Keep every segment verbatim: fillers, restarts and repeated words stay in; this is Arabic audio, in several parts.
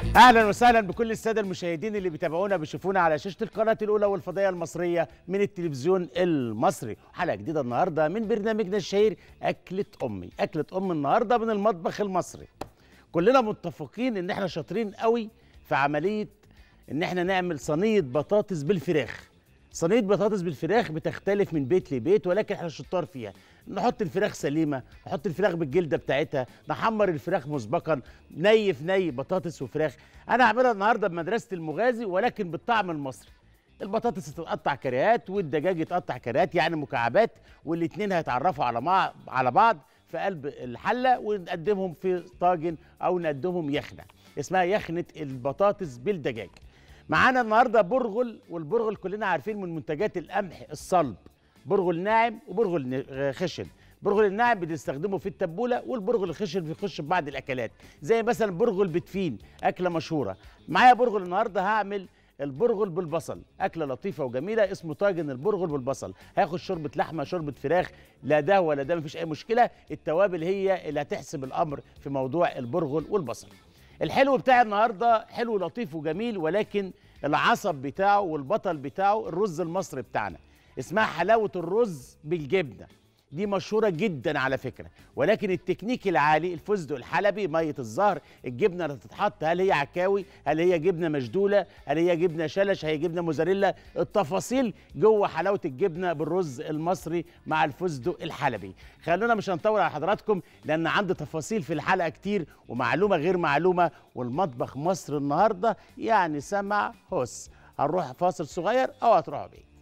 اهلا وسهلا بكل الساده المشاهدين اللي بيتابعونا بيشوفونا على شاشه القناه الاولى والفضائيه المصريه من التلفزيون المصري. حلقه جديده النهارده من برنامجنا الشهير اكله امي. اكله ام النهارده من المطبخ المصري. كلنا متفقين ان احنا شاطرين قوي في عمليه ان احنا نعمل صينيه بطاطس بالفراخ. صينيه بطاطس بالفراخ بتختلف من بيت لبيت، ولكن احنا شطار فيها. نحط الفراخ سليمه، نحط الفراخ بالجلده بتاعتها، نحمر الفراخ مسبقا، ني في ني بطاطس وفراخ. انا هعملها النهارده بمدرسه المغازي ولكن بالطعم المصري. البطاطس تتقطع كريهات والدجاج يتقطع كريهات يعني مكعبات، والاثنين هيتعرفوا على مع... على بعض في قلب الحله، ونقدمهم في طاجن او نقدمهم يخنه اسمها يخنه البطاطس بالدجاج. معانا النهارده برغل، والبرغل كلنا عارفين من منتجات القمح الصلب. برغل ناعم وبرغل خشن. برغل الناعم بنستخدمه في التبوله، والبرغل الخشن بيخش في بعض الاكلات زي مثلا برغل بتفين، اكله مشهوره. معايا برغل النهارده هعمل البرغل بالبصل، اكله لطيفه وجميله اسمه طاجن البرغل بالبصل. هاخد شوربه لحمه شوربه فراخ، لا ده ولا ده مفيش اي مشكله. التوابل هي اللي هتحسب الامر في موضوع البرغل والبصل. الحلو بتاع النهارده حلو لطيف وجميل، ولكن العصب بتاعه والبطل بتاعه الرز المصري بتاعنا. اسمها حلاوه الرز بالجبنه. دي مشهوره جدا على فكره، ولكن التكنيك العالي الفستق الحلبي، ميه الزهر، الجبنه اللي هتتحط، هل هي عكاوي، هل هي جبنه مشدوله، هل هي جبنه شلش، هي جبنه موزاريلا، التفاصيل جوه حلاوه الجبنه بالرز المصري مع الفستق الحلبي. خلونا مش هنطول على حضراتكم لان عندي تفاصيل في الحلقه كتير ومعلومه غير معلومه، والمطبخ مصر النهارده يعني سمع هوس. هنروح فاصل صغير او هتروحوا بيه.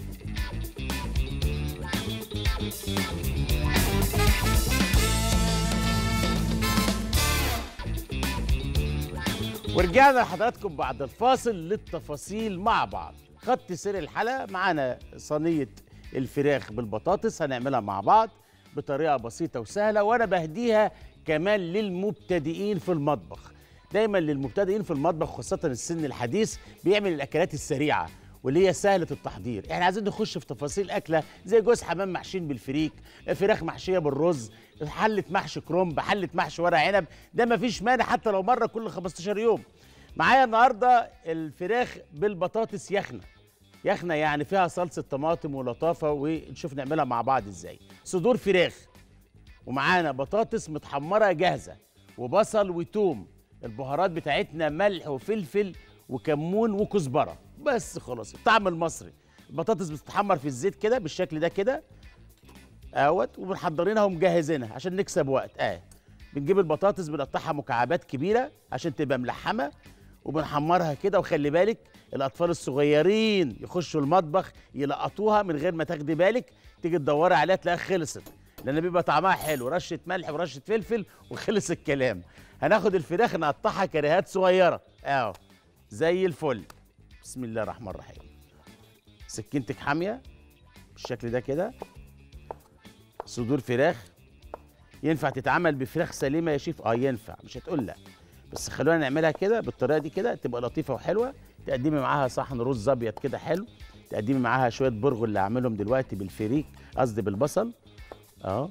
ورجعنا لحضراتكم بعد الفاصل للتفاصيل مع بعض. خط سير الحلقه معانا صينيه الفراخ بالبطاطس، هنعملها مع بعض بطريقه بسيطه وسهله، وانا بهديها كمان للمبتدئين في المطبخ. دايما للمبتدئين في المطبخ خاصه السن الحديث بيعمل الاكلات السريعه واللي هي سهله التحضير. احنا عايزين نخش في تفاصيل اكله زي جوز حمام محشين بالفريك، فراخ محشيه بالرز، حله محشي كرنب، حله محشي ورق عنب. ده مفيش مانع حتى لو مره كل خمستاشر يوم. معايا النهارده الفراخ بالبطاطس يخنه. يخنه يعني فيها صلصه طماطم ولطافه، ونشوف نعملها مع بعض ازاي. صدور فراخ، ومعانا بطاطس متحمره جاهزه، وبصل وتوم. البهارات بتاعتنا ملح وفلفل وكمون وكزبره، بس خلاص. الطعم المصري. البطاطس بتتحمر في الزيت كده بالشكل ده كده اهوت، وبنحضرينها ومجهزينها عشان نكسب وقت. اه بنجيب البطاطس بنقطعها مكعبات كبيره عشان تبقى ملحمه، وبنحمرها كده. وخلي بالك الاطفال الصغيرين يخشوا المطبخ يلقطوها من غير ما تاخدي بالك، تيجي تدوري عليها تلاقيها خلصت، لان بيبقى طعمها حلو، رشه ملح ورشه فلفل وخلص الكلام. هناخد الفراخ نقطعها كريهات صغيره اهو زي الفل. بسم الله الرحمن الرحيم. سكينتك حاميه بالشكل ده كده. صدور فراخ ينفع تتعمل بفراخ سليمه يا شيف؟ اه ينفع، مش هتقول لا، بس خلونا نعملها كده بالطريقه دي كده تبقى لطيفه وحلوه. تقدمي معاها صحن رز ابيض كده حلو، تقدمي معاها شويه برغل اللي هعملهم دلوقتي بالفريك، قصدي بالبصل اهو.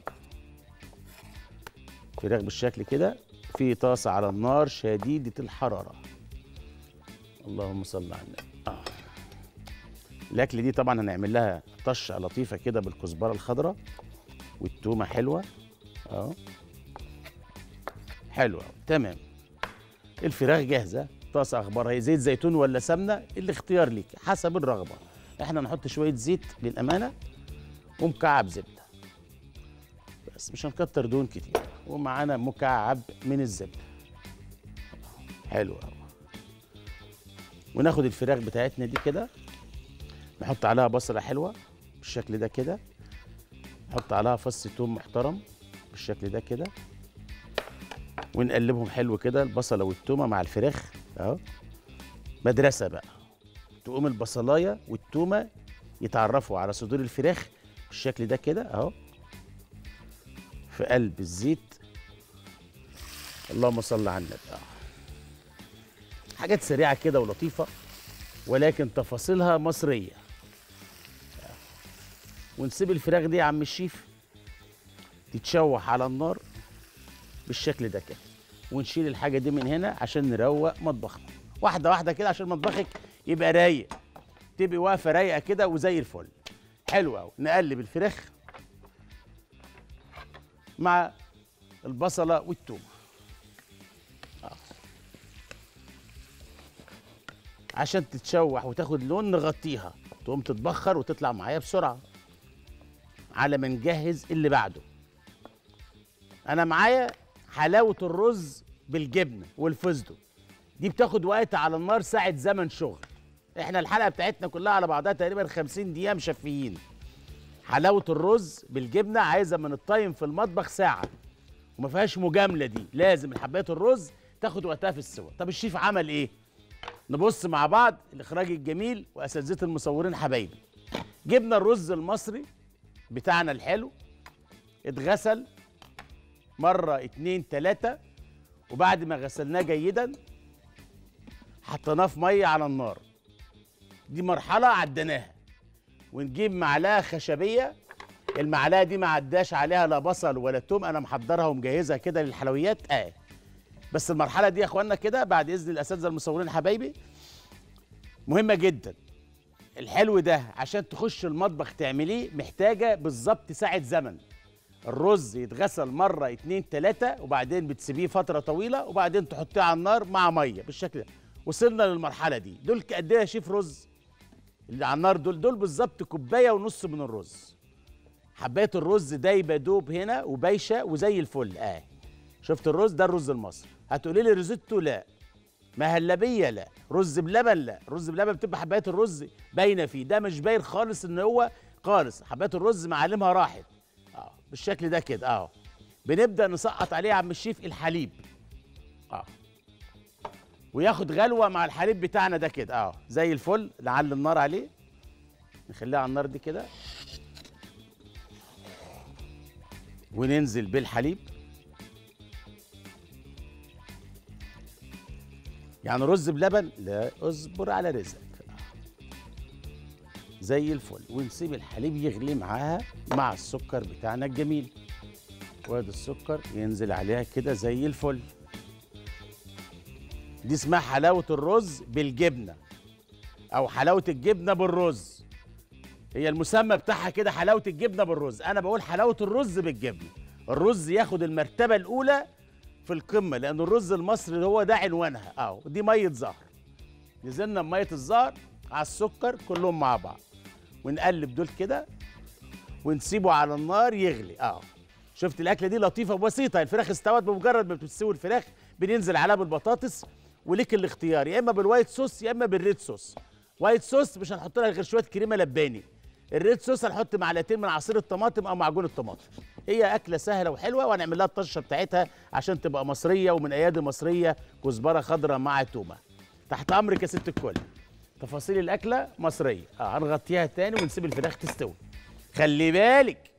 فراخ بالشكل كده في طاسه على النار شديده الحراره. اللهم صل على النبي. آه. الاكل دي طبعا هنعمل لها طشه لطيفه كده بالكزبره الخضراء والتومه حلوه اهو. حلوه تمام. الفراخ جاهزه. طاسه اخبارها ايه؟ زيت زيتون ولا سمنه؟ الاختيار ليك حسب الرغبه. احنا نحط شويه زيت للامانه ومكعب زبده، بس مش هنكتر دهون كتير، ومعانا مكعب من الزبده. حلو اهو. وناخد الفراخ بتاعتنا دي كده نحط عليها بصله حلوه بالشكل ده كده، نحط عليها فص ثوم محترم بالشكل ده كده، ونقلبهم حلو كده البصله والتومه مع الفراخ اهو. مدرسه بقى، تقوم البصلايه والتومه يتعرفوا على صدور الفراخ بالشكل ده كده اهو في قلب الزيت. اللهم صل على النبي. اه حاجات سريعه كده ولطيفه، ولكن تفاصيلها مصريه. ونسيب الفراخ دي يا عم الشيف تتشوح على النار بالشكل ده كده. ونشيل الحاجه دي من هنا عشان نروق مطبخنا واحده واحده كده، عشان مطبخك يبقى رايق، تبقي واقفه رايقه كده وزي الفل. حلو قوي. نقلب الفراخ مع البصله والثوم عشان تتشوح وتاخد لون، نغطيها تقوم تتبخر وتطلع معايا بسرعه على ما نجهز اللي بعده. انا معايا حلاوه الرز بالجبنه والفستق، دي بتاخد وقت على النار ساعه زمن شغل. احنا الحلقه بتاعتنا كلها على بعضها تقريبا خمسين دقيقه مشفيين. حلاوه الرز بالجبنه عايزه من الطايم في المطبخ ساعه، وما فيهاش مجامله، دي لازم حبايه الرز تاخد وقتها في السوا. طب الشيف عمل ايه؟ نبص مع بعض الاخراج الجميل واساتذه المصورين حبايبي. جبنا الرز المصري بتاعنا الحلو، اتغسل مره اتنين تلاته، وبعد ما غسلناه جيدا حطيناه في ميه على النار. دي مرحله عديناها. ونجيب معلقه خشبيه، المعلقه دي ما عداش عليها لا بصل ولا توم، انا محضرها ومجهزها كده للحلويات. اه بس المرحله دي يا اخوانا كده بعد اذن الاساتذه المصورين حبايبي مهمه جدا. الحلو ده عشان تخش المطبخ تعمليه محتاجه بالظبط ساعه زمن. الرز يتغسل مره اتنين تلاته، وبعدين بتسيبيه فتره طويله، وبعدين تحطيه على النار مع ميه بالشكل ده. وصلنا للمرحله دي. دول قد ايه يا شيف رز اللي على النار؟ دول دول بالظبط كوبايه ونص من الرز. حبايه الرز دايبه دوب هنا وبايشه وزي الفل. اه شفت الرز ده؟ الرز المصري. هتقولي لي ريزوتو؟ لا. مهلبيه؟ لا. رز بلبن؟ لا. رز بلبن بتبقى حبايه الرز باينه فيه، ده مش باين خالص ان هو خالص. حبايه الرز معالمها راحت اه بالشكل ده كده. اه بنبدا نسقط عليه يا عم الشيف الحليب اه وياخد غلوه مع الحليب بتاعنا ده كده. اه زي الفل. نعلي النار عليه، نخليها على النار دي كده، وننزل بالحليب. يعني رز بلبن؟ لا، اصبر على رزقك. زي الفل. ونسيب الحليب يغلي معاها مع السكر بتاعنا الجميل. وادي السكر ينزل عليها كده زي الفل. دي اسمها حلاوة الرز بالجبنة، أو حلاوة الجبنة بالرز. هي المسمى بتاعها كده، حلاوة الجبنة بالرز. أنا بقول حلاوة الرز بالجبنة. الرز ياخد المرتبة الأولى في القمة، لأن الرز المصري اللي هو ده عنوانها. أهو دي مية زهر. نزلنا بمية الزهر على السكر كلهم مع بعض، ونقلب دول كده ونسيبه على النار يغلي. أهو شفت الأكلة دي لطيفة وبسيطة. الفراخ استوت، بمجرد ما بتستوي الفراخ بننزل عليها بالبطاطس، وليك الاختيار يا اما بالوايت صوص يا اما بالريد صوص. وايت صوص مش هنحط لها غير شويه كريمه لباني. الريد صوص هنحط معلقتين من عصير الطماطم او معجون الطماطم. هي اكله سهله وحلوه، وهنعمل لها الطشه بتاعتها عشان تبقى مصريه ومن ايادي مصريه. كزبره خضراء مع تومه. تحت امرك يا ست الكل. تفاصيل الاكله مصريه. اه هنغطيها تاني ونسيب الفراخ تستوي. خلي بالك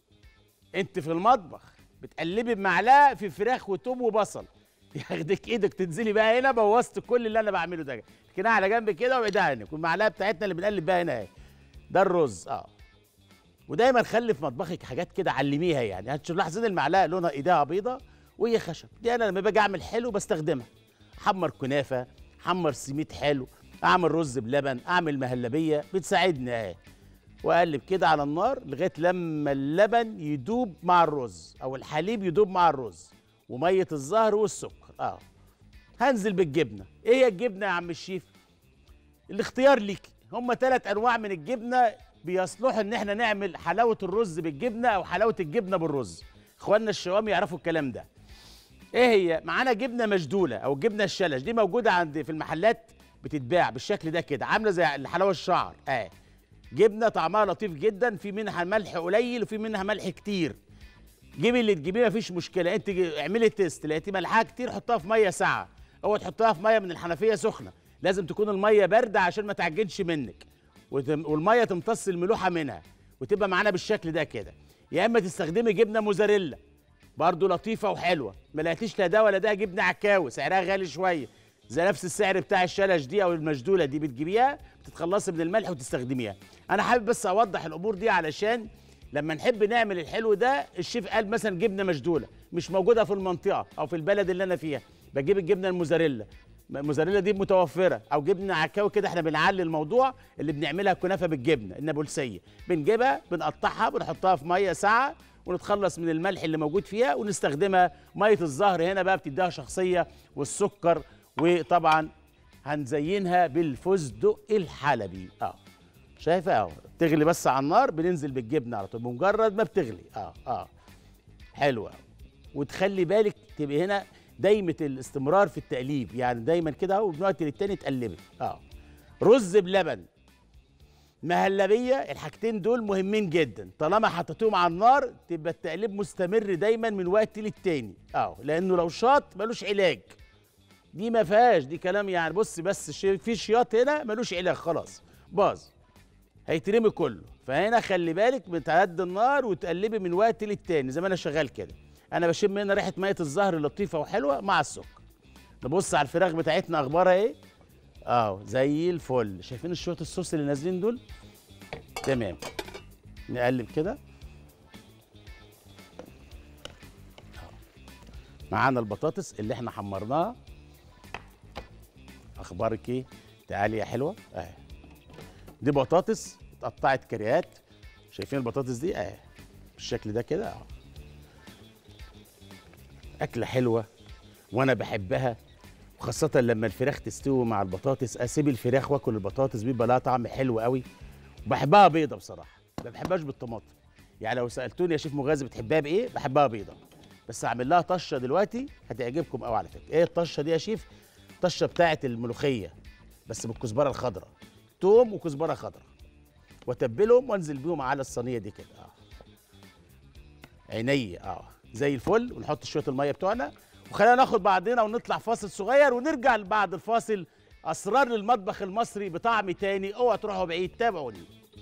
انت في المطبخ بتقلبي بمعلقه في فراخ وتوم وبصل، ياخدك ايدك تنزلي بقى هنا، بوظت كل اللي انا بعمله ده. كده على جنب كده وابعدها عنك. والمعلقه بتاعتنا اللي بنقلب بيها هنا اهي، ده الرز. اه ودايما خلي في مطبخك حاجات كده علميها. يعني هتلاحظين المعلقه لونها ايديها بيضه وهي خشب، دي انا لما باجي اعمل حلو بستخدمها. حمر كنافه، حمر سميد حلو، اعمل رز بلبن، اعمل مهلبيه، بتساعدني اهي. واقلب كده على النار لغايه لما اللبن يدوب مع الرز، او الحليب يدوب مع الرز، وميه الزهر والسكر. اه هنزل بالجبنه. ايه هي الجبنه يا عم الشيف؟ الاختيار ليك. هم ثلاث انواع من الجبنه بيصلحوا ان احنا نعمل حلاوه الرز بالجبنه او حلاوه الجبنه بالرز. اخواننا الشوام يعرفوا الكلام ده. ايه هي؟ معانا جبنه مجدوله او جبنه الشلش، دي موجوده عند في المحلات بتتباع بالشكل ده كده، عامله زي الحلاوه الشعر. اه جبنه طعمها لطيف جدا، في منها ملح قليل وفي منها ملح كتير. جيبي اللي تجيبيه مفيش مشكله. انت اعملي تيست، لقيتي ملحها كتير حطها في ميه ساقعه، اوعي تحطها في ميه من الحنفيه سخنه. لازم تكون الميه بارده عشان ما تعجنش منك، والميه تمتص الملوحه منها، وتبقى معانا بالشكل ده كده. يا اما تستخدمي جبنه موزاريلا برضو لطيفه وحلوه. ما لقيتيش لا ده ولا ده، جبنه عكاوي سعرها غالي شويه، زي نفس السعر بتاع الشلش دي او المجدوله دي، بتجيبيها بتتخلصي من الملح وتستخدميها. انا حابب بس اوضح الامور دي علشان لما نحب نعمل الحلو ده، الشيف قال مثلا جبنه مجدوله، مش موجوده في المنطقه او في البلد اللي انا فيها، بجيب الجبنه الموزاريلا. الموزاريلا دي متوفره، او جبنه عكاوي كده، احنا بنعلي الموضوع اللي بنعملها كنافه بالجبنه النابلسيه، بنجيبها بنقطعها بنحطها في ميه ساعه ونتخلص من الملح اللي موجود فيها ونستخدمها. ميه الزهر هنا بقى بتديها شخصيه، والسكر، وطبعا هنزينها بالفستق الحلبي. اه شايفه اهو، تغلي بس على النار بننزل بالجبنه على طول بمجرد ما بتغلي. اه اه حلوه. وتخلي بالك تبقى هنا دايمه الاستمرار في التقليب، يعني دايما كده اهو من وقت للتاني تقلبي. اه رز بلبن، مهلبيه، الحاجتين دول مهمين جدا. طالما حطيتهم على النار تبقى التقليب مستمر دايما من وقت للتاني، اه لانه لو شاط ملوش علاج. دي ما فيهاش، دي كلام يعني. بص بس شي- في شياط هنا ملوش علاج، خلاص باظ، هيترمي كله. فهنا خلي بالك بتهدي النار وتقلبي من وقت للتاني زي ما انا شغال كده. انا بشم هنا ريحه ميه الزهر لطيفه وحلوه مع السكر. نبص على الفراخ بتاعتنا اخبارها ايه. اه زي الفل. شايفين الشوط الصوص اللي نازلين دول؟ تمام. نقلب كده. معانا البطاطس اللي احنا حمرناها. اخبارك ايه؟ تعالي يا حلوه اهي. دي بطاطس اتقطعت كريات. شايفين البطاطس دي اهي بالشكل ده كده اهو. اكله حلوه وانا بحبها، وخاصه لما الفراخ تستوي مع البطاطس. اسيب الفراخ واكل البطاطس، بيبقى لها طعم حلو قوي. وبحبها بيضه بصراحه، ما بحبهاش بالطماطم. يعني لو سالتوني يا شيف مغازي بتحبها بايه، بحبها بيضه. بس اعمل لها طشه دلوقتي هتعجبكم قوي على فكره. ايه الطشه دي يا شيف؟ الطشه بتاعه الملوخيه بس بالكزبره الخضراء. توم وكزبره خضراء، واتبلهم وانزل بيهم على الصينيه دي كده. اه عيني اه زي الفل. ونحط شويه الميه بتوعنا وخلينا ناخد بعضنا ونطلع فاصل صغير، ونرجع بعد الفاصل اسرار المطبخ المصري بطعم تاني. اوعى تروحوا بعيد، تابعوني.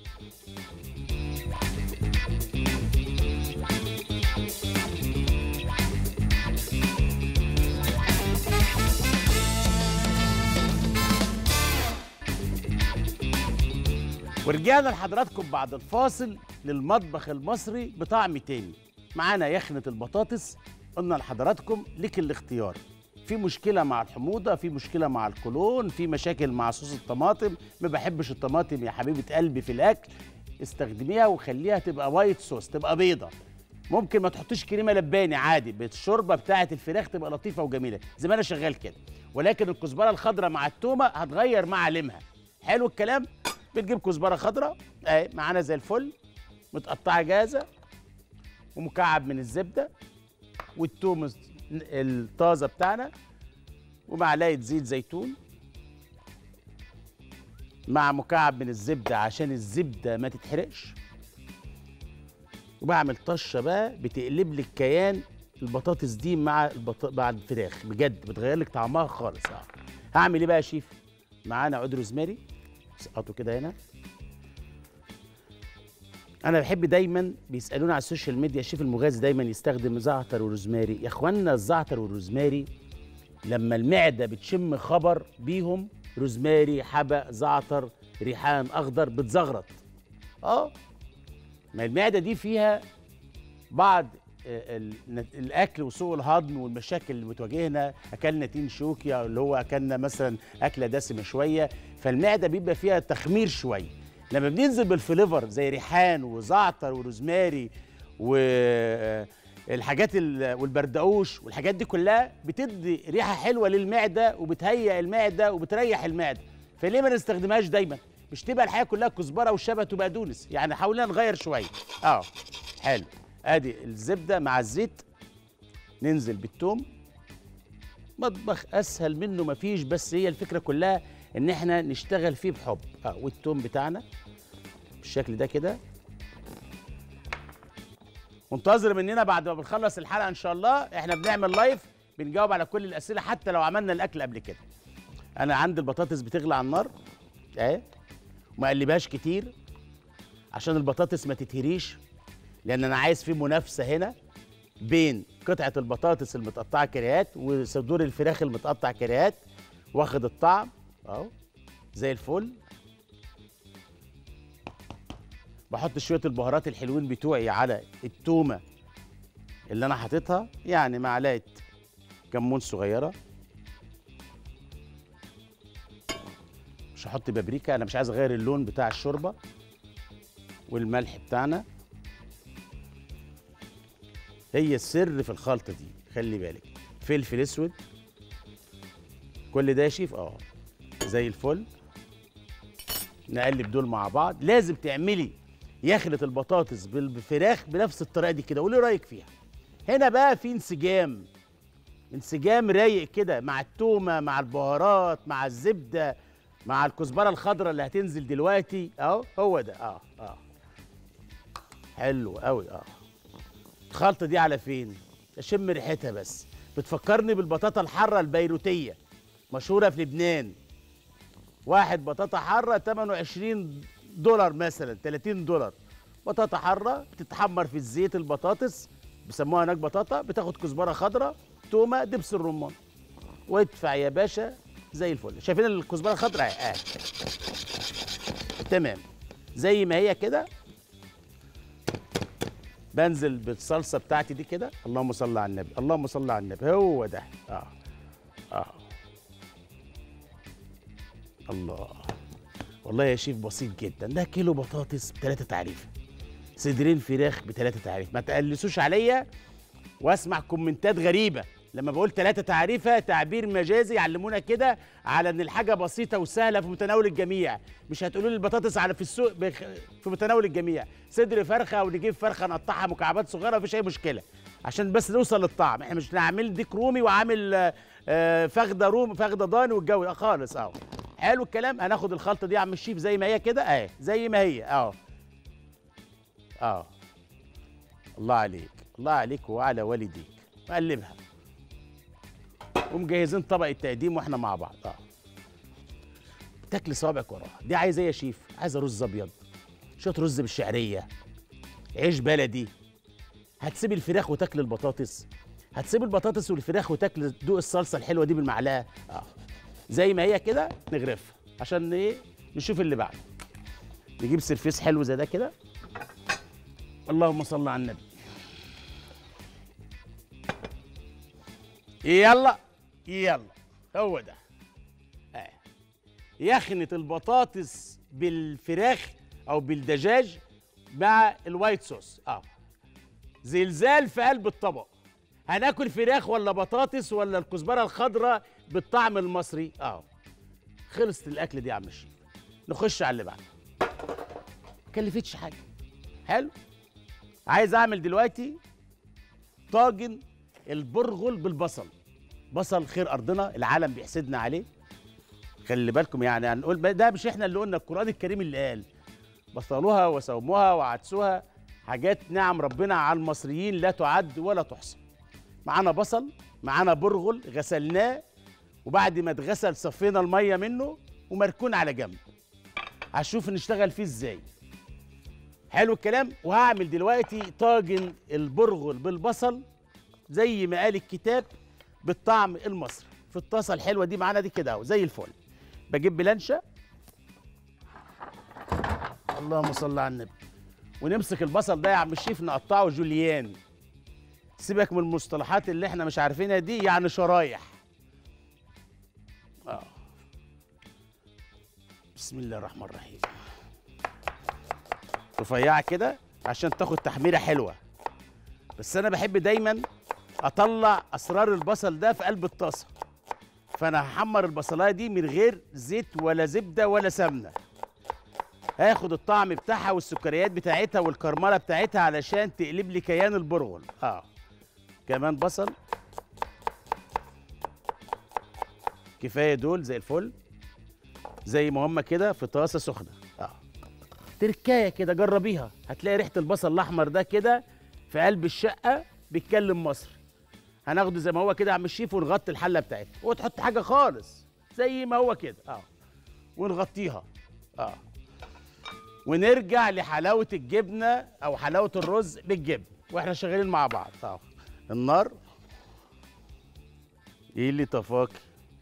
ورجعنا لحضراتكم بعد الفاصل للمطبخ المصري بطعم تاني. معانا يخنة البطاطس. قلنا لحضراتكم ليك الاختيار، في مشكلة مع الحموضة، في مشكلة مع القولون، في مشاكل مع صوص الطماطم، ما بحبش الطماطم يا حبيبة قلبي في الأكل، استخدميها وخليها تبقى وايت صوص، تبقى بيضة. ممكن ما تحطيش كريمة لباني عادي، بالشوربة بتاعة الفراخ تبقى لطيفة وجميلة زي ما أنا شغال كده. ولكن الكزبرة الخضراء مع التومة هتغير معالمها. حلو الكلام؟ بتجيب كزبرة خضراء اهي معانا زي الفل، متقطعة جاهزة، ومكعب من الزبدة، والثوم الطازة بتاعنا، ومعلقة زيت زيتون، مع مكعب من الزبدة عشان الزبدة ما تتحرقش. وبعمل طشة بقى بتقلب لك كيان البطاطس دي مع البط... مع الفراخ، بجد بتغير لك طعمها خالص. اه هعمل ايه بقى يا شيف؟ معانا عود روزماري، اسقطه كده هنا. انا بحب دايما بيسالونا على السوشيال ميديا الشيف المغازي دايما يستخدم زعتر وروزماري. يا اخوانا الزعتر والروزماري لما المعده بتشم خبر بيهم، روزماري، حبق، زعتر، ريحان اخضر، بتزغرط. اه ما المعده دي فيها بعض ال- الاكل وسوء الهضم والمشاكل اللي بتواجهنا. اكلنا تين شوكي اللي هو اكلنا مثلا اكله دسمه شويه، فالمعده بيبقى فيها تخمير شويه. لما بننزل بالفليفر زي ريحان وزعتر وروزماري والحاجات والبردقوش والحاجات دي كلها بتدي ريحه حلوه للمعده وبتهيئ المعده وبتريح المعده. فليه ما نستخدمهاش دايما؟ مش تبقى الحياه كلها كزبره وشبت وبقدونس، يعني حاولنا نغير شويه. اه حلو. ادي الزبده مع الزيت، ننزل بالثوم. مطبخ اسهل منه مفيش، بس هي الفكره كلها ان احنا نشتغل فيه بحب. اه والثوم بتاعنا بالشكل ده كده. منتظر مننا بعد ما بنخلص الحلقه ان شاء الله، احنا بنعمل لايف بنجاوب على كل الاسئله حتى لو عملنا الاكل قبل كده. انا عندي البطاطس بتغلي على النار اهي، وما اقلبهاش كتير عشان البطاطس ما تتهريش، لان انا عايز في منافسه هنا بين قطعه البطاطس المتقطعه كريات وصدور الفراخ المتقطع كريات، واخد الطعم اهو زي الفل. بحط شويه البهارات الحلوين بتوعي على التومه اللي انا حاططها يعني معلقه كمون صغيره. مش هحط بابريكا، انا مش عايز اغير اللون بتاع الشوربه. والملح بتاعنا هي السر في الخلطه دي، خلي بالك. فلفل اسود، كل ده يا شيف اه زي الفل. نقلب دول مع بعض. لازم تعملي يخلة البطاطس بالفراخ بنفس الطريقه دي كده، قولي رايك فيها. هنا بقى في انسجام، انسجام رايق كده مع التومه مع البهارات مع الزبده مع الكزبره الخضراء اللي هتنزل دلوقتي اهو. هو ده اه اه حلو قوي. اه الخلطه دي على فين؟ اشم ريحتها بس، بتفكرني بالبطاطا الحاره البيروتيه، مشهوره في لبنان. واحد بطاطا حاره ثمنه عشرين دولار مثلا، ثلاثين دولار. بطاطا حاره بتتحمر في الزيت، البطاطس بيسموها هناك بطاطا، بتاخد كزبره خضراء، تومه، دبس الرمان، وادفع يا باشا زي الفل. شايفين الكزبره الخضراء؟ اه تمام زي ما هي كده. بنزل بالصلصه بتاعتي دي كده. اللهم صل على النبي، اللهم صل على النبي. هو ده اه اه الله. والله يا شيف بسيط جدا. ده كيلو بطاطس بثلاثه تعريفه، صدرين فراخ بثلاثه تعريف. ما تقلسوش عليا واسمع كومنتات غريبه لما بقول ثلاثه تعريفه، تعبير مجازي يعلمونا كده على ان الحاجه بسيطه وسهله في متناول الجميع. مش هتقولوا لي البطاطس على في السوق بخ... في متناول الجميع. صدر فرخه او نجيب فرخه نقطعها مكعبات صغيره، مفيش اي مشكله، عشان بس نوصل للطعم. احنا مش هنعمل ديك رومي وعامل آه فخده رومي فخده ضاني والجو ده خالص. اهو حلو الكلام. هناخد الخلطه دي يا عم الشيف زي ما هي كده اهي، زي ما هي اهو. اه الله عليك، الله عليك وعلى والديك. نقلبها ومجهزين طبق التقديم واحنا مع بعض. اه تاكلي صوابعك وراها. دي عايزه ايه يا شيف؟ عايزه رز ابيض، شويه رز بالشعريه، عيش بلدي. هتسيب الفراخ وتاكل البطاطس، هتسيب البطاطس والفراخ وتاكل دوق الصلصه الحلوه دي بالمعلقه. اه زي ما هي كده نغرفها عشان ايه؟ نشوف اللي بعده. نجيب سرفيس حلو زي ده كده. اللهم صل على النبي. يلا يلا هو ده. آه. يخنة البطاطس بالفراخ او بالدجاج مع الوايت صوص. اه زلزال في قلب الطبق. هناكل فراخ ولا بطاطس ولا الكزبره الخضراء بالطعم المصري؟ اه خلصت الاكل دي يا عم الشيف. نخش على اللي بعده. كلفتش حاجه. حلو. عايز اعمل دلوقتي طاجن البرغل بالبصل. بصل خير ارضنا، العالم بيحسدنا عليه. خلي بالكم يعني هنقول ده مش احنا اللي قلنا، القران الكريم اللي قال بصلوها وسوموها وعدسوها حاجات نعم ربنا على المصريين لا تعد ولا تحصى. معانا بصل، معانا برغل غسلناه، وبعد ما اتغسل صفينا الميه منه ومركون على جنب. هشوف نشتغل فيه ازاي. حلو الكلام. وهعمل دلوقتي طاجن البرغل بالبصل زي ما قال الكتاب بالطعم المصري في الطاسه الحلوه دي معانا دي كده اهو زي الفل. بجيب بلانشه. اللهم صل على النبي. ونمسك البصل ده يا عم الشيف نقطعه جوليان. سيبك من المصطلحات اللي احنا مش عارفينها دي، يعني شرايح. اه بسم الله الرحمن الرحيم. رفيعه كده عشان تاخد تحميره حلوه. بس انا بحب دايما اطلع اسرار البصل ده في قلب الطاسه. فانا هحمر البصلايه دي من غير زيت ولا زبده ولا سمنه. هاخد الطعم بتاعها والسكريات بتاعتها والكرمله بتاعتها علشان تقلب لي كيان البرغل. اه كمان بصل. كفايه دول زي الفل، زي ما هم كده في طاسه سخنه. اه تركايه كده جربيها، هتلاقي ريحه البصل الاحمر ده كده في قلب الشقه بيتكلم مصر. هناخده زي ما هو كده يا عم الشيف ونغطي الحله بتاعتها، وتحط حاجه خالص زي ما هو كده اه ونغطيها. اه ونرجع لحلاوه الجبنه او حلاوه الرز بالجبن واحنا شغالين مع بعض. اه النار ايه اللي طفاكي؟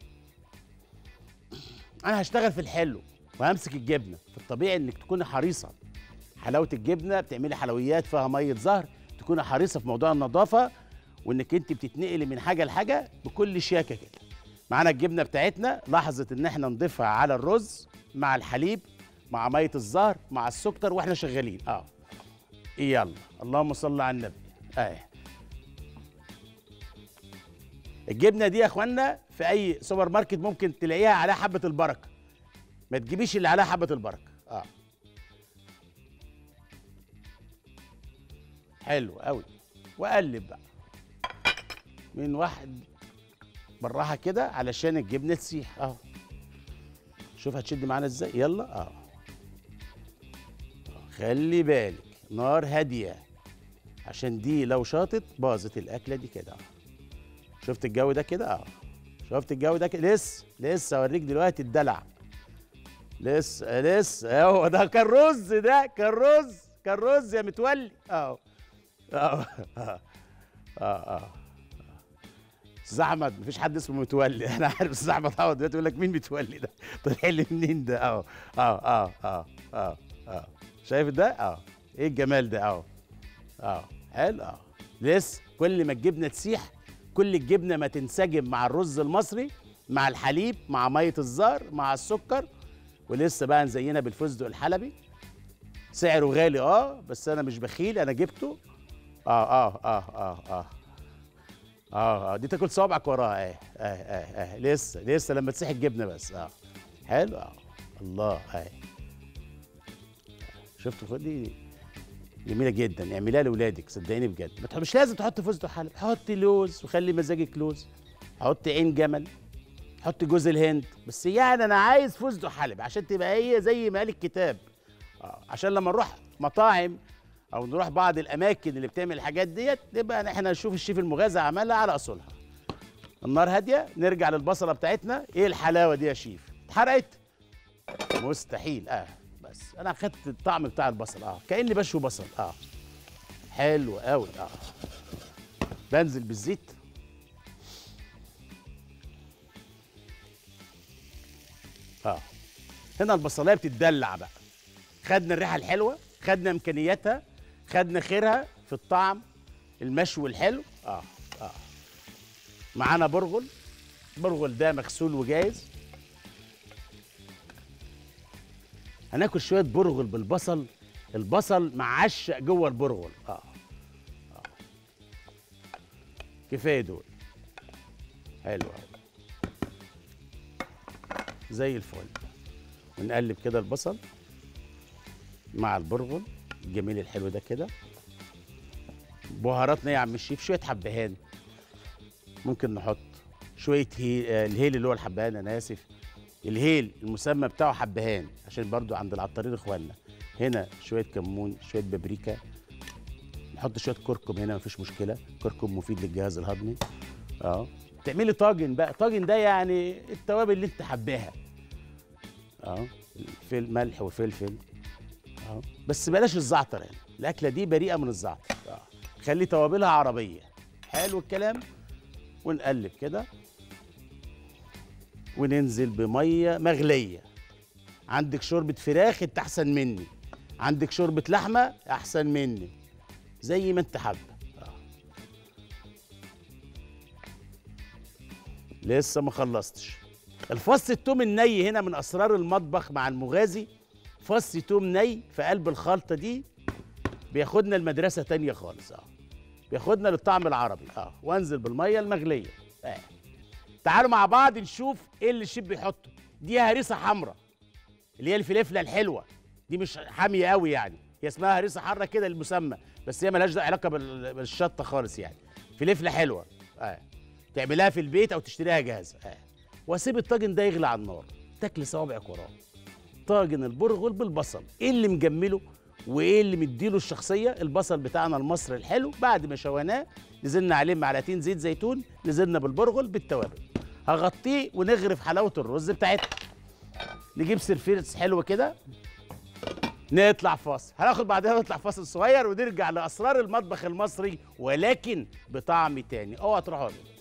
انا هشتغل في الحلو وهمسك الجبنه. في الطبيعي انك تكوني حريصه. حلاوه الجبنه بتعملي حلويات فيها ميه زهر تكوني حريصه في موضوع النظافه، وانك انت بتتنقلي من حاجه لحاجه بكل شياكه كده. معانا الجبنه بتاعتنا، لحظه ان احنا نضيفها على الرز مع الحليب مع ميه الزهر مع السكر واحنا شغالين. اه يلا اللهم صل على النبي. اه الجبنه دي يا اخوانا في اي سوبر ماركت ممكن تلاقيها عليها حبه البركه، ما تجيبيش اللي عليها حبه البركه. اه حلو قوي. واقلب بقى من واحد بالراحه كده علشان الجبنه تسيح. اهو شوف هتشد معانا ازاي. يلا اه خلي بالك نار هاديه، عشان دي لو شاطت باظت الاكله دي كده. شفت الجو ده كده؟ اه شفت الجو ده كده؟ لسه لسه اوريك دلوقتي الدلع. لسه لسه هو ده كان رز، ده كان رز، كان رز يا متولي. اه اه اه اه اه استاذ احمد، مفيش حد اسمه متولي. انا عارف استاذ احمد عوض دلوقتي يقول لك مين متولي ده؟ طلع لي منين ده؟ اه اه اه اه اه اه شايف ده؟ اه ايه الجمال ده؟ اه اه حلو. اه لسه كل ما الجبنه تسيح، كل الجبنه ما تنسجم مع الرز المصري مع الحليب مع ميه الزهر مع السكر. ولسه بقى نزينها بالفستق الحلبي. سعره غالي اه بس انا مش بخيل، انا جبته. اه اه اه اه اه اه اه دي تاكل صوابعك وراها. اه اه اه اه لسه لسه لما تسيح الجبنه بس. اه حلو. اه الله. اه شفتوا دي جميله جدا، اعمليها لاولادك صدقيني بجد. ما تح- مش لازم تحط فستق حلبي، حط لوز وخلي مزاجك لوز، حط عين جمل، حط جوز الهند، بس يعني انا عايز فستق حلبي عشان تبقى هي زي ما قال الكتاب. اه عشان لما نروح مطاعم او نروح بعض الاماكن اللي بتعمل الحاجات ديت نبقى احنا نشوف الشيف المغازى عملها على اصولها. النار هاديه، نرجع للبصله بتاعتنا. ايه الحلاوه دي يا شيف؟ اتحرقت؟ مستحيل. اه بس انا اخدت الطعم بتاع البصل. اه كاني بشوي بصل. اه حلو قوي. اه بنزل بالزيت. اه هنا البصلايه بتتدلع بقى. خدنا الريحه الحلوه، خدنا امكانياتها، خدنا خيرها في الطعم المشوي الحلو. اه اه معانا برغل. برغل ده مغسول وجاهز. هناكل شويه برغل بالبصل. البصل معشق جوه البرغل. اه اه كفايه دول. حلو قوي زي الفل. ونقلب كده البصل مع البرغل الجميل الحلو ده كده. بهاراتنا يا عم الشيف، شويه حبهان، ممكن نحط شويه هيل. آه الهيل اللي هو الحبهان، انا اسف، الهيل المسمى بتاعه حبهان عشان برضو عند العطارين اخواننا. هنا شويه كمون، شويه بابريكا، نحط شويه كركم هنا مفيش مشكله، كركم مفيد للجهاز الهضمي. اه تعملي طاجن بقى. طاجن ده يعني التوابل اللي انت حباها. اه فل ملح وفلفل. اه بس بلاش الزعتر يعني، الاكله دي بريئه من الزعتر. اه خلي توابلها عربيه. حلو الكلام. ونقلب كده وننزل بميه مغليه. عندك شوربه فراخ انت احسن مني، عندك شوربه لحمه احسن مني، زي ما انت حابه. آه. لسه ما خلصتش. الفص التوم الني هنا من اسرار المطبخ مع المغازي. فص توم ني في قلب الخلطه دي بياخدنا لمدرسه تانية خالص. اه بياخدنا للطعم العربي. اه وانزل بالميه المغليه. اه تعالوا مع بعض نشوف ايه اللي الشيف بيحطه. دي هريسه حمراء اللي هي الفلفله الحلوه دي، مش حاميه قوي يعني، هي اسمها هريسه حاره كده المسمى، بس هي مالهاش علاقه بال- بالشطه خالص يعني. فلفله حلوه. اه تعملها في البيت او تشتريها جاهزه. اه واسيب الطاجن ده يغلي على النار، تاكل صوابعك وراه. طاجن البرغل بالبصل، ايه اللي مجمله وايه اللي مديله الشخصيه؟ البصل بتاعنا المصري الحلو، بعد ما شويناه نزلنا عليه معلقتين زيت زيتون، نزلنا بالبرغل بالتوابل. هغطيه ونغرف حلاوه الرز بتاعتنا. نجيب سرفيس حلو كده، نطلع فاصل. هناخد بعدها نطلع فاصل صغير ونرجع لاسرار المطبخ المصري ولكن بطعم تاني. اوعى تروحوا له.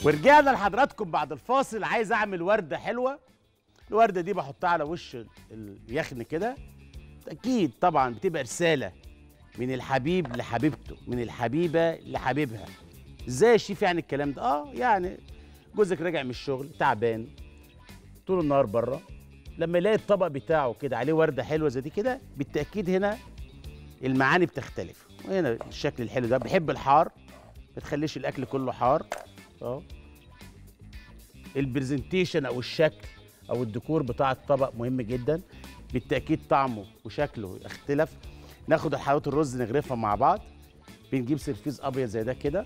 ورجعنا لحضراتكم بعد الفاصل. عايز اعمل ورده حلوه. الورده دي بحطها على وش اليخن كده. اكيد طبعا بتبقى رساله من الحبيب لحبيبته، من الحبيبه لحبيبها. ازاي يا شيف يعني الكلام ده؟ اه يعني جوزك راجع من الشغل تعبان طول النهار بره، لما يلاقي الطبق بتاعه كده عليه ورده حلوه زي دي كده، بالتاكيد هنا المعاني بتختلف. وهنا الشكل الحلو ده. بحب الحار، ما تخليش الاكل كله حار. اه البرزنتيشن او الشكل او الديكور بتاع الطبق مهم جدا، بالتاكيد طعمه وشكله اختلف. ناخد حلاوه الرز نغرفها مع بعض. بنجيب سرفيز ابيض زي ده كده.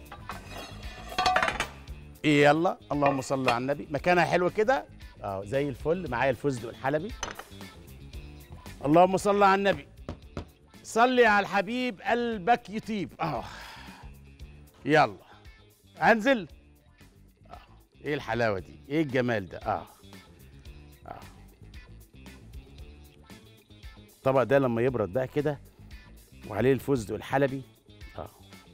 إيه يلا، اللهم صل على النبي. مكانها حلوه كده اه زي الفل. معايا الفستق الحلبي. اللهم صل على النبي. صلي على الحبيب قلبك يطيب. اه يلا انزل. آه. ايه الحلاوه دي، ايه الجمال ده. اه اه الطبق ده لما يبرد بقى كده وعليه الفستق الحلبي اه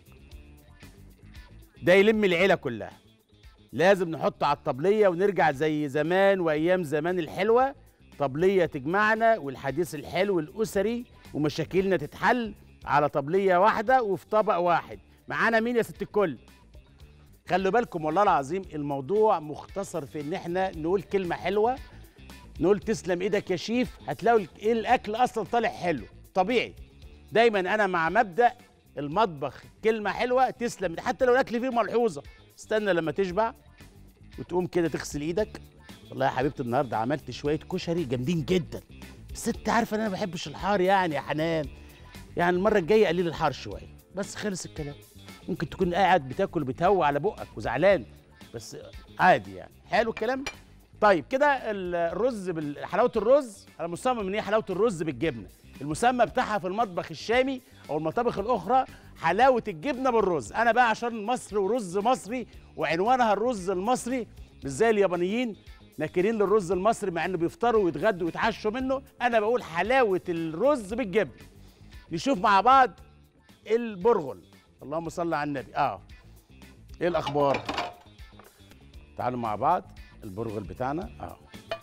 ده يلم العيله كلها. لازم نحطه على الطبليه ونرجع زي زمان وايام زمان الحلوه. طبليه تجمعنا والحديث الحلو الاسري ومشاكلنا تتحل على طبليه واحده وفي طبق واحد. معانا مين يا ست الكل؟ خلوا بالكم والله العظيم الموضوع مختصر في ان احنا نقول كلمه حلوه، نقول تسلم ايدك يا شيف. هتلاقوا ايه الاكل اصلا طالع حلو طبيعي. دايما انا مع مبدأ المطبخ كلمه حلوه تسلم، حتى لو الاكل فيه ملحوظه. استنى لما تشبع وتقوم كده تغسل ايدك. والله يا حبيبتي النهارده عملت شويه كشري جامدين جدا، بس انت عارفه ان انا ما بحبش الحار يعني يا حنان. يعني المره الجايه قليل الحار شويه بس. خلص الكلام. ممكن تكون قاعد بتاكل بتهوى على بقك وزعلان، بس عادي يعني. حلو الكلام. طيب كده الرز بال- حلاوه الرز. انا مصمم ان هي حلاوه الرز بالجبنه. المسمى بتاعها في المطبخ الشامي او المطابخ الاخرى حلاوه الجبنه بالرز. انا بقى عشان مصر ورز مصري وعنوانها الرز المصري، مش زي اليابانيين ناكرين للرز المصري مع انه بيفطروا ويتغدوا ويتعشوا منه. انا بقول حلاوه الرز بالجبنه. نشوف مع بعض البرغل. اللهم صل على النبي. اه ايه الاخبار؟ تعالوا مع بعض. البرغل بتاعنا اه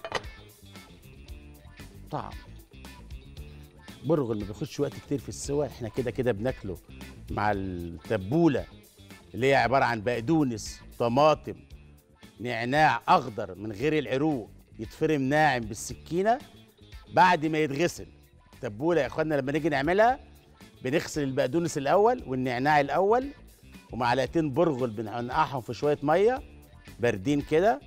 طعم برغل ما بياخدش وقت كتير في السوى. احنا كده كده بناكله مع التبوله اللي هي عباره عن بقدونس، طماطم، نعناع اخضر من غير العروق، يتفرم ناعم بالسكينه بعد ما يتغسل. تبوله يا اخوانا لما نيجي نعملها بنغسل البقدونس الاول والنعناع الاول ومعلقتين برغل بننقعهم في شويه ميه باردين كده،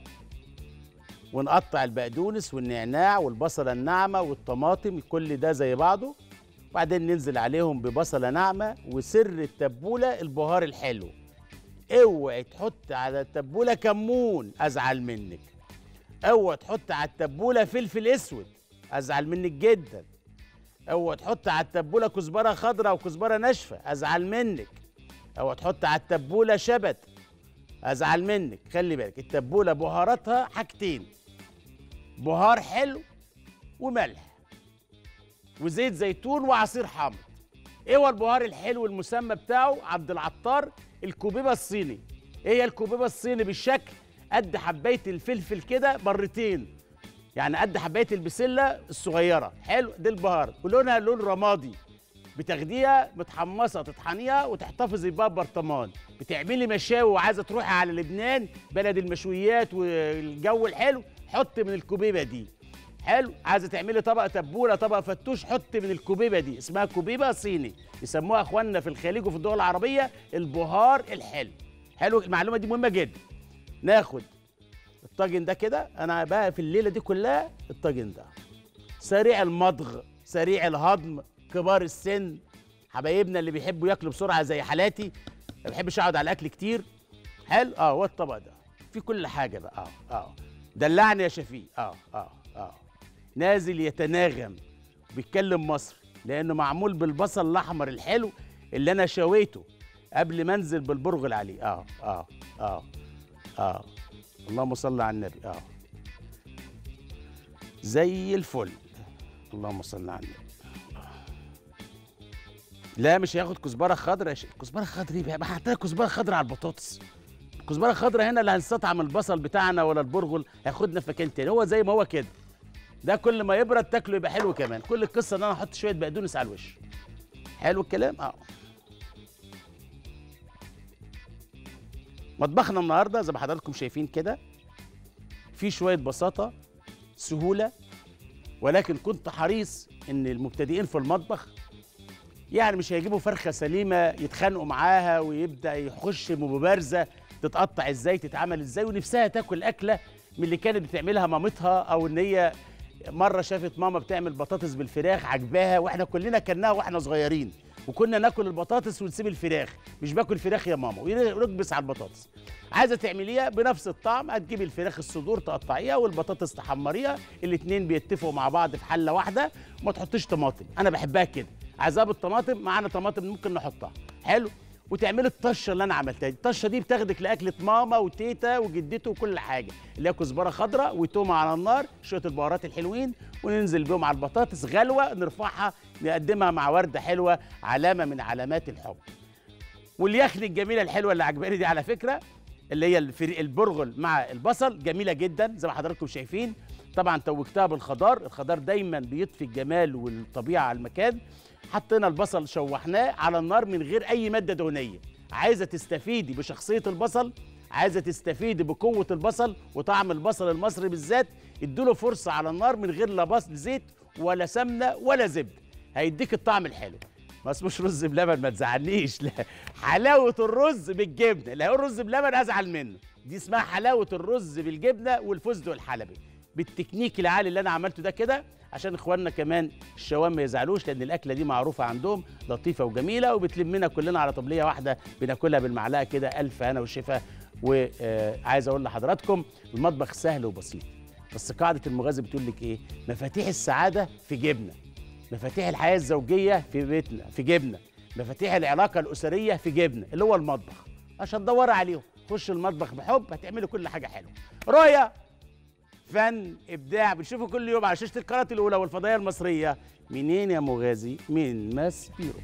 ونقطع البقدونس والنعناع والبصله الناعمه والطماطم كل ده زي بعضه، وبعدين ننزل عليهم ببصله ناعمه. وسر التبوله البهار الحلو. اوعي تحط على التبوله كمون ازعل منك. اوعي تحط على التبوله فلفل اسود ازعل منك جدا. اوعي تحط على التبوله كزبره خضراء وكزبره ناشفه ازعل منك. اوعي تحط على التبوله شبت ازعل منك. خلي بالك التبوله بهاراتها حاجتين: بهار حلو وملح وزيت زيتون وعصير حامض. ايه هو البهار الحلو المسمى بتاعه عبد العطار؟ الكوبيبه الصيني. ايه هي الكوبيبه الصيني؟ بالشكل قد حبايه الفلفل كده مرتين، يعني قد حبايه البسله الصغيره. حلو ده البهار. ولونها لون رمادي. بتاخديها متحمصه تطحنيها وتحتفظي بيها ببرطمان. بتعملي مشاوي وعايزه تروحي على لبنان بلد المشويات والجو الحلو، حط من الكوبيبه دي. حلو. عايزه تعملي طبق تبوله طبق فتوش، حط من الكوبيبه دي. اسمها كوبيبه صيني، يسموها اخواننا في الخليج وفي الدول العربيه البهار الحلو. حلو. المعلومه دي مهمه جدا. ناخد الطاجن ده كده. انا بقى في الليله دي كلها الطاجن ده سريع المضغ سريع الهضم. كبار السن حبايبنا اللي بيحبوا ياكلوا بسرعه زي حالاتي، ما بحبش اقعد على الاكل كتير. حلو. اه هو الطبق ده في كل حاجه بقى. اه اه دلعني يا شفيق. اه اه اه نازل يتناغم بيتكلم مصري لانه معمول بالبصل الاحمر الحلو اللي انا شويته قبل ما انزل بالبرغل عليه. اه اه اه اه اللهم صل على النبي. اه زي الفل. اللهم صل على النبي. لا مش هياخد كزبره خضراء يا شيخ. كزبره خضراء ايه بقى؟ حطينا كزبره خضراء على البطاطس. الكزبره الخضراء هنا اللي هنستطعم البصل بتاعنا ولا البرغل هياخدنا في مكان تاني، هو زي ما هو كده. ده كل ما يبرد تاكله يبقى حلو كمان. كل القصه ان انا احط شويه بقدونس على الوش. حلو الكلام. اه مطبخنا النهارده زي ما حضراتكم شايفين كده، في شويه بساطه، سهوله، ولكن كنت حريص ان المبتدئين في المطبخ يعني مش هيجيبوا فرخه سليمه يتخانقوا معاها ويبدا يخش بمبارزه تتقطع ازاي، تتعمل ازاي، ونفسها تاكل اكله من اللي كانت بتعملها مامتها، او ان هي مره شافت ماما بتعمل بطاطس بالفراخ عجباها، واحنا كلنا كلناها واحنا صغيرين، وكنا ناكل البطاطس ونسيب الفراخ. مش باكل فراخ يا ماما، ونكبس على البطاطس. عايزه تعمليها بنفس الطعم، هتجيبي الفراخ الصدور تقطعيها والبطاطس تحمريها، الاتنين بيتفقوا مع بعض في حله واحده، وما تحطيش طماطم. انا بحبها كده، عايزاها بالطماطم، معانا طماطم ممكن نحطها. حلو. وتعملي الطشه اللي انا عملتها دي، الطشه دي بتاخدك لاكله ماما وتيتا وجدته وكل حاجه، اللي هي كزبره خضراء وتومه على النار، شويه البهارات الحلوين، وننزل بيهم على البطاطس غلوه، نرفعها نقدمها مع ورده حلوه، علامه من علامات الحب. واليخني الجميله الحلوه اللي عجباني دي على فكره، اللي هي الفري البرغل مع البصل، جميله جدا زي ما حضراتكم شايفين. طبعا توجتها بالخضار، الخضار دايما بيضفي الجمال والطبيعه على المكان. حطينا البصل شوحناه على النار من غير اي ماده دهنيه. عايزه تستفيدي بشخصيه البصل، عايزه تستفيدي بقوه البصل وطعم البصل المصري بالذات، اديله فرصه على النار من غير لا بصل زيت ولا سمنه ولا زبده، هيديك الطعم الحلو. ما اسموش رز بلبن، ما تزعلنيش، لا، حلاوه الرز بالجبنه. لا، هو الرز بلبن ازعل منه، دي اسمها حلاوه الرز بالجبنه والفستق الحلبي، بالتكنيك العالي اللي انا عملته ده كده، عشان اخواننا كمان الشوام ما يزعلوش، لان الاكله دي معروفه عندهم لطيفه وجميله، وبتلمنا كلنا على طبليه واحده بناكلها بالمعلقه كده. الف هنا والشفا. وعايز اقول لحضراتكم المطبخ سهل وبسيط، بس قاعده المغازي بتقول لك ايه؟ مفاتيح السعاده في جبنه، مفاتيح الحياه الزوجيه في بيتنا في جبنه، مفاتيح العلاقه الاسريه في جبنه، اللي هو المطبخ. عشان تدوري عليهم، خش المطبخ بحب هتعملي كل حاجه حلوه. رؤيه، فن، ابداع، بنشوفه كل يوم على شاشه القناه الاولى والفضائيه المصريه. منين يا مغازي؟ من ماسبيرو.